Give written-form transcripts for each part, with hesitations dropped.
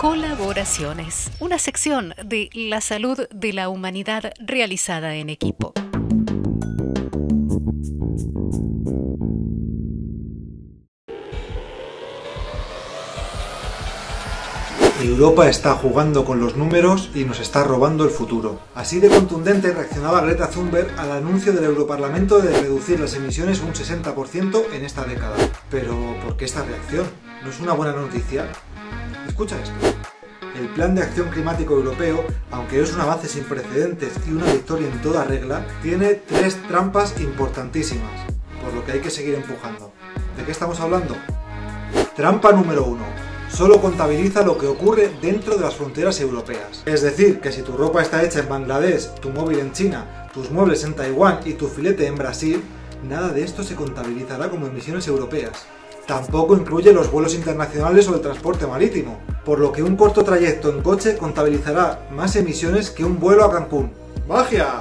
Colaboraciones, una sección de la salud de la humanidad realizada en equipo. Europa está jugando con los números y nos está robando el futuro. Así de contundente reaccionaba Greta Thunberg al anuncio del Europarlamento de reducir las emisiones un 60% en esta década. Pero, ¿por qué esta reacción? ¿No es una buena noticia? Escucha esto. El Plan de Acción Climático Europeo, aunque es un avance sin precedentes y una victoria en toda regla, tiene 3 trampas importantísimas, por lo que hay que seguir empujando. ¿De qué estamos hablando? Trampa número 1. Solo contabiliza lo que ocurre dentro de las fronteras europeas. Es decir, que si tu ropa está hecha en Bangladesh, tu móvil en China, tus muebles en Taiwán y tu filete en Brasil, nada de esto se contabilizará como emisiones europeas. Tampoco incluye los vuelos internacionales o el transporte marítimo, por lo que un corto trayecto en coche contabilizará más emisiones que un vuelo a Cancún. ¡Magia!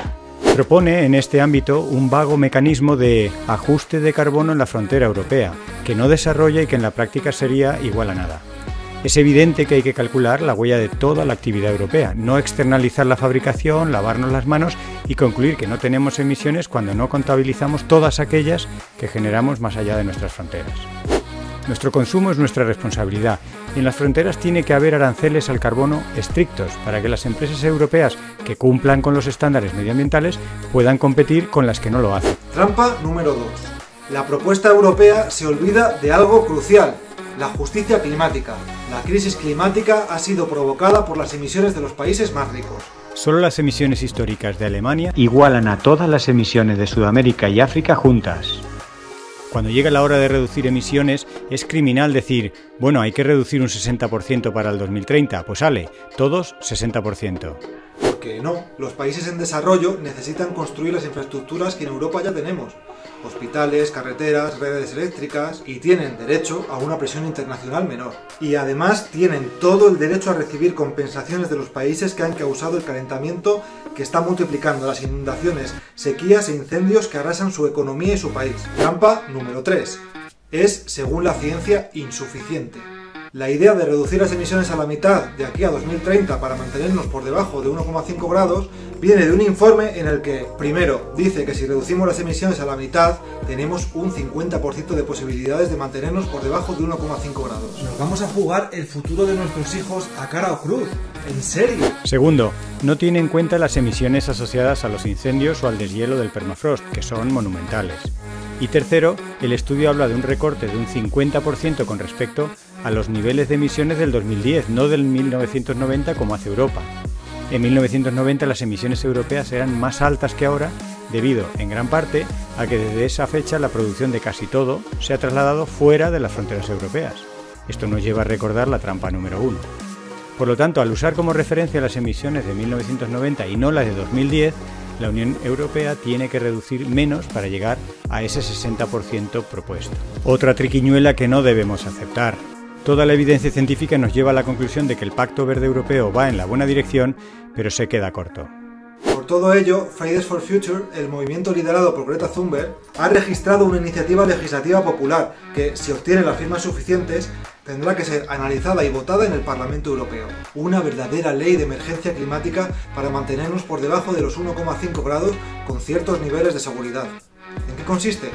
Propone en este ámbito un vago mecanismo de ajuste de carbono en la frontera europea, que no desarrolla y que en la práctica sería igual a nada. Es evidente que hay que calcular la huella de toda la actividad europea, no externalizar la fabricación, lavarnos las manos y concluir que no tenemos emisiones cuando no contabilizamos todas aquellas que generamos más allá de nuestras fronteras. Nuestro consumo es nuestra responsabilidad y en las fronteras tiene que haber aranceles al carbono estrictos para que las empresas europeas que cumplan con los estándares medioambientales puedan competir con las que no lo hacen. Trampa número 2. La propuesta europea se olvida de algo crucial: la justicia climática. La crisis climática ha sido provocada por las emisiones de los países más ricos. Solo las emisiones históricas de Alemania igualan a todas las emisiones de Sudamérica y África juntas. Cuando llega la hora de reducir emisiones, es criminal decir, bueno, hay que reducir un 60% para el 2030, pues sale, todos 60%. Porque no, los países en desarrollo necesitan construir las infraestructuras que en Europa ya tenemos. Hospitales, carreteras, redes eléctricas, y tienen derecho a una presión internacional menor. Y además tienen todo el derecho a recibir compensaciones de los países que han causado el calentamiento que está multiplicando las inundaciones, sequías e incendios que arrasan su economía y su país. Trampa número 3. Es, según la ciencia, insuficiente. La idea de reducir las emisiones a la mitad de aquí a 2030 para mantenernos por debajo de 1,5 grados viene de un informe en el que, primero, dice que si reducimos las emisiones a la mitad tenemos un 50% de posibilidades de mantenernos por debajo de 1,5 grados. Nos vamos a jugar el futuro de nuestros hijos a cara o cruz. ¿En serio? Segundo, no tiene en cuenta las emisiones asociadas a los incendios o al deshielo del permafrost, que son monumentales. Y tercero, el estudio habla de un recorte de un 50% con respecto a los niveles de emisiones del 2010, no del 1990 como hace Europa. En 1990 las emisiones europeas eran más altas que ahora, debido, en gran parte, a que desde esa fecha la producción de casi todo se ha trasladado fuera de las fronteras europeas. Esto nos lleva a recordar la trampa número 1. Por lo tanto, al usar como referencia las emisiones de 1990 y no las de 2010, la Unión Europea tiene que reducir menos para llegar a ese 60% propuesto. Otra triquiñuela que no debemos aceptar. Toda la evidencia científica nos lleva a la conclusión de que el Pacto Verde Europeo va en la buena dirección, pero se queda corto. Por todo ello, Fridays for Future, el movimiento liderado por Greta Thunberg, ha registrado una iniciativa legislativa popular que, si obtiene las firmas suficientes, tendrá que ser analizada y votada en el Parlamento Europeo. Una verdadera ley de emergencia climática para mantenernos por debajo de los 1,5 grados con ciertos niveles de seguridad. ¿En qué consiste?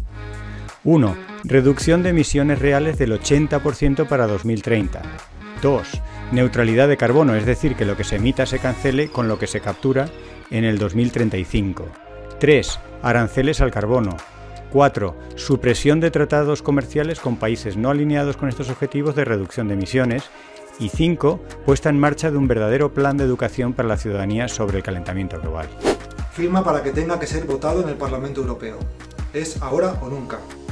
1. Reducción de emisiones reales del 80% para 2030. 2. Neutralidad de carbono, es decir, que lo que se emita se cancele con lo que se captura en el 2035. 3. Aranceles al carbono. 4. Supresión de tratados comerciales con países no alineados con estos objetivos de reducción de emisiones. Y 5. Puesta en marcha de un verdadero plan de educación para la ciudadanía sobre el calentamiento global. Firma para que tenga que ser votado en el Parlamento Europeo. Es ahora o nunca.